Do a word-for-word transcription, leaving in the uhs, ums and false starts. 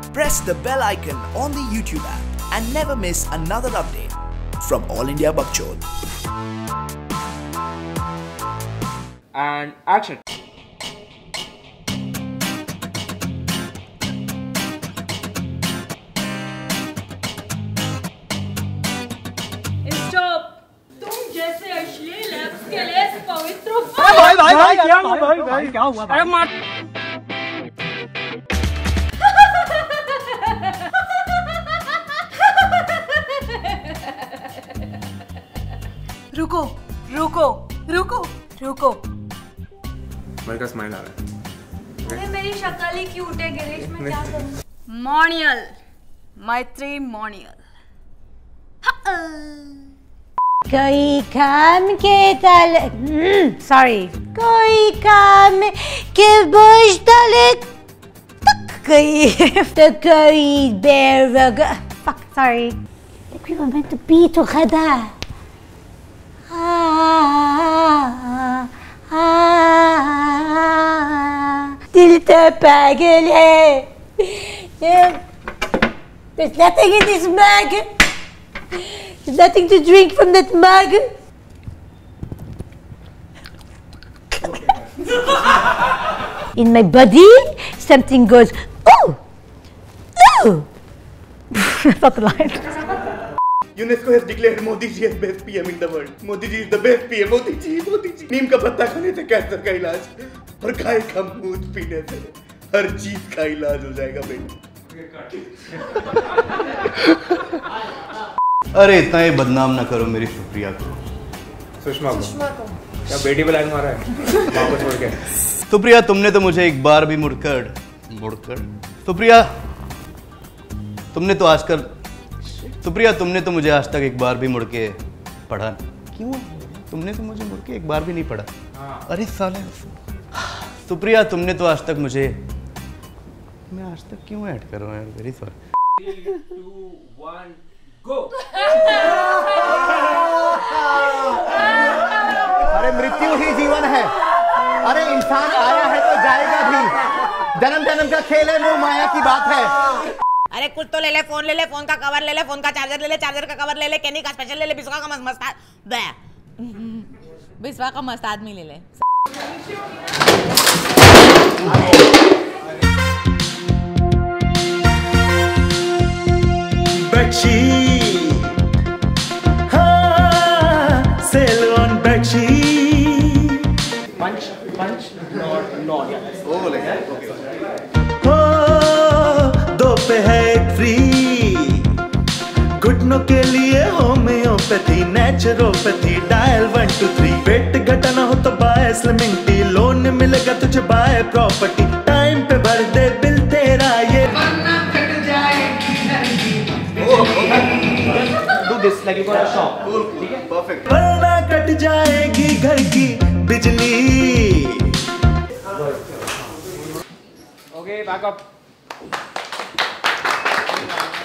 Press the bell icon on the YouTube app and never miss another update from All India Bakchod. And action. भाई भाई भाई क्या हुआ भाई भाई क्या हुआ अरे मार रुको रुको रुको रुको मलिका स्माइल आ रहा है। अरे मेरी शक्ल ही क्यूट है गिरीश, मैं क्या करूं? मॉर्नियल मैट्रिमोनियल। कोई काम के तले सॉरी कोई काम के बोझ तले तक गई तो कोई बेरग fuck sorry we were meant to be together दिल तो पागल है there's nothing in this mug. There's nothing to drink from that mug. In my body, something goes, ooh, ooh. That's not the line. UNESCO has declared Modi ji as best P M in the world. Modi ji is the best P M. Modi ji, Modi ji. नीम का पत्ता खाने से cancer का इलाज और गाय का दूध पीने से हर चीज का इलाज हो जाएगा बेटा। अरे इतना ही बदनाम ना करो मेरी सुप्रिया को। सुषमा को क्या बेटी पे लाइन मारा है माँ को छोड़ के। सुप्रिया तुमने तो मुझे एक बार भी मुड़कर मुड़कर सुप्रिया तुमने तो आजकल सुप्रिया तुमने तो मुझे आज तक एक बार भी मुड़ के पढ़ा क्यों तुमने तो मुझे मुड़ के एक बार भी नहीं पढ़ा। अरे साले सुप्रिया तुमने तो आज तक मुझे मैं आज तक क्यों ऐड कर रहा हूँ यार very sorry. Three two one go. अरे मृत्यु ही जीवन है। अरे इंसान आया है तो जाएगा भी। जन्म जन्म का खेल है, मोह माया की बात है। अरे कुछ तो ले ले, फोन ले ले, फोन का कवर ले ले, फोन का चार्जर ले ले, चार्जर का कवर ले ले, कैनी का स्पेशल ले ले, बिस्वा का मस्त मस्त बे बिस्वा का मस्त आदमी ले ले। Bedsheet, हाँ, sail on bedsheet. Punch punch not not ओ लगा ओके हो दो पे है फ्री घुटनों के लिए homeopathy naturopathy dial one two three weight घटाना हो तो बाय स्लिमिंग टी लोन मिलेगा तुझे बाय प्रॉपर्टी टाइम पे भर दे बिल तेरा ये do this like you got a shop. Cool, cool, perfect. वरना कट जाएगी घर की बिजली। Okay, back up.